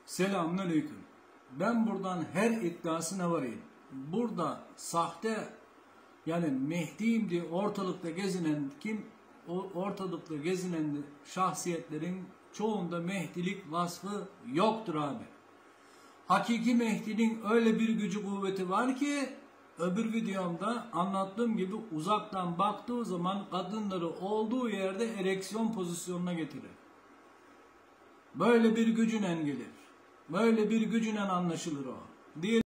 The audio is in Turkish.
Selamünaleyküm. Ben buradan her iddiasına varayım. Burada sahte, yani Mehdi'yim diye ortalıkta gezinen ortalıkta gezinen şahsiyetlerin çoğunda Mehdilik vasfı yoktur abi. Hakiki Mehdi'nin öyle bir gücü kuvveti var ki öbür videomda anlattığım gibi uzaktan baktığı zaman kadınları olduğu yerde ereksiyon pozisyonuna getirir. Böyle bir gücüyle gelir. Böyle bir gücüyle anlaşılır o.